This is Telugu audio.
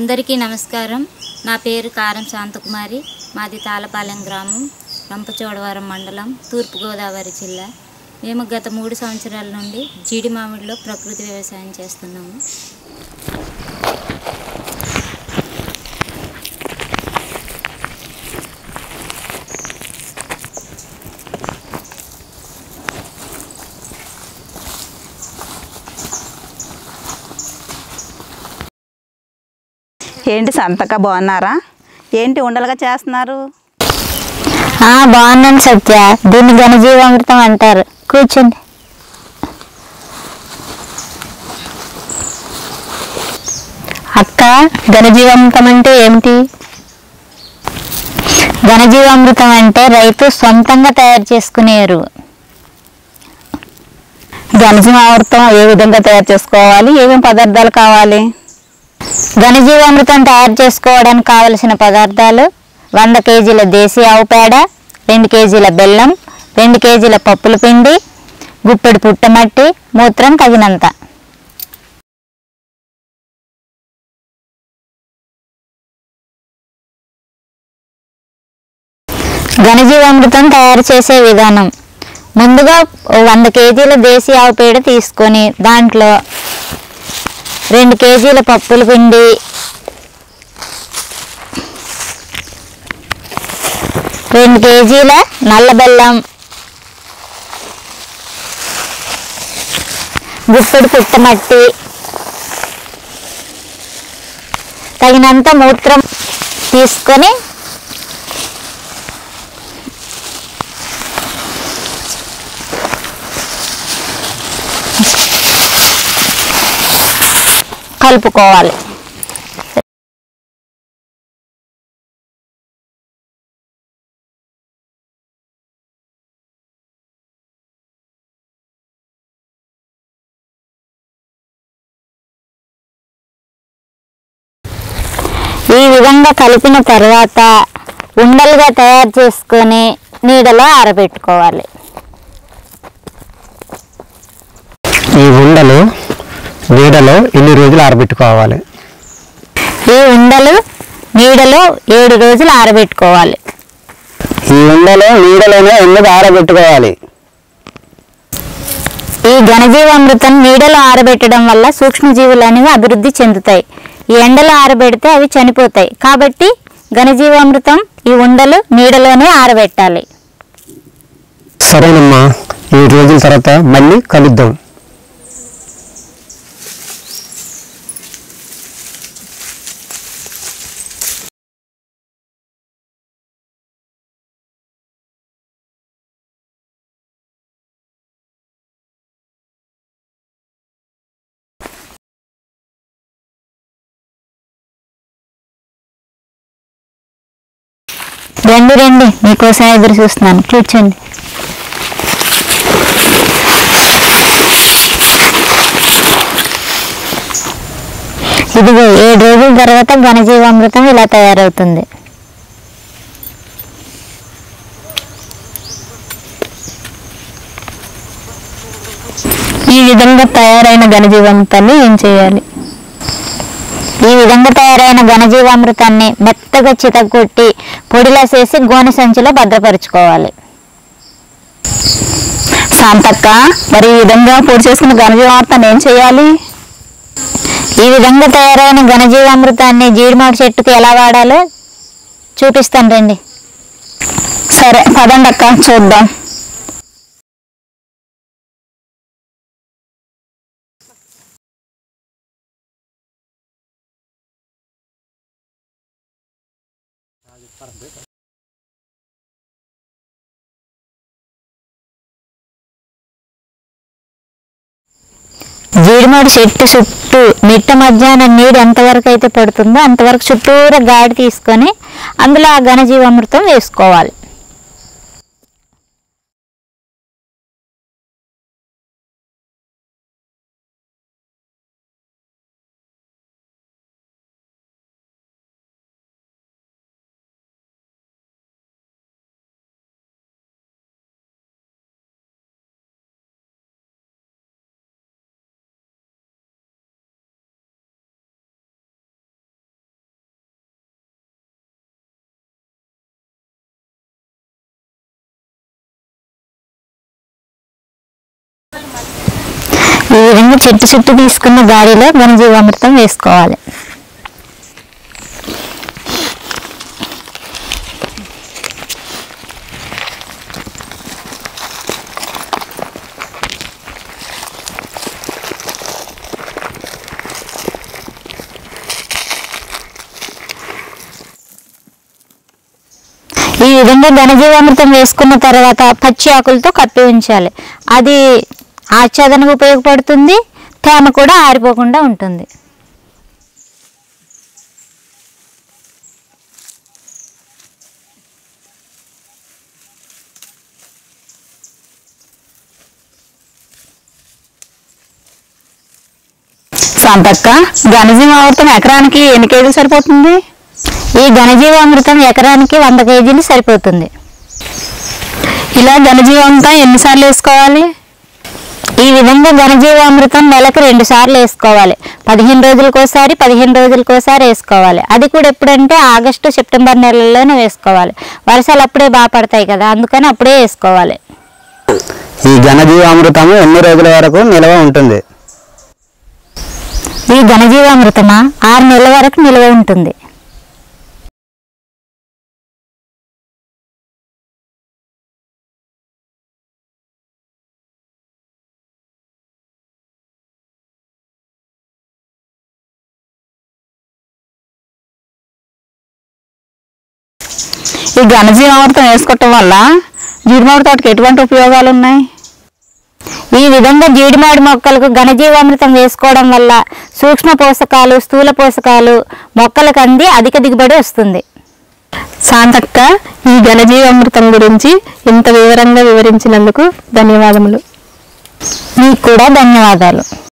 అందరికీ నమస్కారం. నా పేరు కారం శాంతకుమారి. మాది తాళపాలెం గ్రామం, రంపచోడవరం మండలం, తూర్పుగోదావరి జిల్లా. మేము గత 3 సంవత్సరాల నుండి జీడి మామిడిలో ప్రకృతి వ్యవసాయం చేస్తున్నాము. ఏంటి సంతక బాగున్నారా? ఏంటి ఉండలుగా చేస్తున్నారు? బాగున్నాను సత్య. దీన్ని ఘనజీవామృతం అంటారు. కూర్చోండి. అక్క, ఘనజీవామృతం అంటే ఏమిటి? ఘనజీవామృతం అంటే రైతు సొంతంగా తయారు చేసుకునే ఎరువు. ఘనజీవామృతం ఏ విధంగా తయారు చేసుకోవాలి? ఏమేమి పదార్థాలు కావాలి? ఘనజీవామృతం తయారు చేసుకోవడానికి కావలసిన పదార్థాలు: 100 కేజీల దేశీ ఆవు పేడ, 2 కేజీల బెల్లం, 2 కేజీల పప్పుల పిండి, గుప్పెడు పుట్టమట్టి, మూత్రం తగినంత. ఘనజీవామృతం తయారు చేసే విధానం: ముందుగా 100 కేజీల దేశీ ఆవు పేడ తీసుకొని దాంట్లో 2 కేజీల పప్పుల పిండి, 2 కేజీల నల్ల బెల్లం, గుప్పెడు పుట్టమట్టి, తగినంత మూత్రం తీసుకొని కలుపుకోవాలి. ఈ విధంగా కలిపిన తర్వాత ఉండలుగా తయారు చేసుకొని నీడలో ఆరబెట్టుకోవాలి. ఈ ఉండలు నీడలో ఎన్ని రోజులు ఆరబెట్టుకోవాలి? ఈ ఉండలు నీడలో 7 రోజులు ఆరబెట్టుకోవాలి. ఈ ఉండలు నీడలోనే ఎందుకు ఆరబెట్టుకోవాలి? ఈ ఘనజీవామృతం నీడలో ఆరబెట్టడం వల్ల సూక్ష్మజీవులు అనేవి అభివృద్ధి చెందుతాయి. ఈ ఎండలో ఆరబెడితే అవి చనిపోతాయి. కాబట్టి ఘనజీవామృతం ఈ ఉండలు నీడలోనే ఆరబెట్టాలి. సరేనమ్మా, 7 రోజుల తర్వాత మళ్ళీ కలుద్దాం. రండి, మీకోసం ఎదురు చూస్తున్నాను. కూర్చోండి. ఇదిగో 7 రోజుల తర్వాత ఘనజీవామృతం ఇలా తయారవుతుంది. ఈ విధంగా తయారైన ఘనజీవామృతాన్ని ఏం చేయాలి? ఈ విధంగా తయారైన ఘనజీవామృతాన్ని మెత్తగా చితగొట్టి పొడిలా చేసి గోనె సంచిలో భద్రపరుచుకోవాలి. శాంతక్క, మరి ఈ విధంగా పొడి చేసుకున్న ఘనజీవామృతాన్ని ఏం చేయాలి? ఈ విధంగా తయారైన ఘనజీవామృతాన్ని జీడిమామిడి చెట్టుకు ఎలా వాడాలో చూపిస్తాను రండి. సరే పదండి అక్క, చూద్దాం. జీడిమామిడి చెట్టు చుట్టూ మిట్ట మధ్యాహ్నం నీరు ఎంతవరకు అయితే పడుతుందో అంతవరకు చుట్టూరా గాడి తీసుకొని అందులో ఆ ఘనజీవామృతం వేసుకోవాలి. ఈ విధంగా చెట్టు చుట్టూ తీసుకున్న గాడిలో ఘనజీవామృతం వేసుకోవాలి. ఈ విధంగా ఘనజీవామృతం వేసుకున్న తర్వాత పచ్చి ఆకులతో కప్పి ఉంచాలి. అది ఆచ్ఛాదనకు ఉపయోగపడుతుంది, తేమ కూడా ఆరిపోకుండా ఉంటుంది. శాంతక్క, ఘనజీవామృతం ఎకరానికి ఎన్ని కేజీలు సరిపోతుంది? ఈ ఘనజీవామృతం ఎకరానికి 100 కేజీలు సరిపోతుంది. ఇలా ఘనజీవామృతం ఎన్నిసార్లు వేసుకోవాలి? ఈ విధంగా ఘనజీవామృతం నెలకు 2 సార్లు వేసుకోవాలి. 15 రోజులకోసారి 15 రోజులకోసారి వేసుకోవాలి. అది కూడా ఎప్పుడంటే ఆగస్టు సెప్టెంబర్ నెలల్లోనే వేసుకోవాలి. వర్షాలు అప్పుడే బాగా పడతాయి కదా, అందుకని అప్పుడే వేసుకోవాలి. ఈ ఘనజీవామృతము ఎన్ని రోజుల వరకు నిల్వ ఉంటుంది? ఈ ఘనజీవామృతమా 6 నెలల వరకు నిల్వ ఉంటుంది. ఈ ఘనజీవామృతం వేసుకోవటం వల్ల జీడిమామిడి తోటకి ఎటువంటి ఉపయోగాలు ఉన్నాయి? ఈ విధంగా జీడిమాడి మొక్కలకు ఘనజీవామృతం వేసుకోవడం వల్ల సూక్ష్మ పోషకాలు, స్థూల పోషకాలు మొక్కలకు అంది అధిక దిగుబడి వస్తుంది. శాంతక్క, ఈ ఘనజీవామృతం గురించి ఇంత వివరంగా వివరించినందుకు ధన్యవాదములు. మీకు కూడా ధన్యవాదాలు.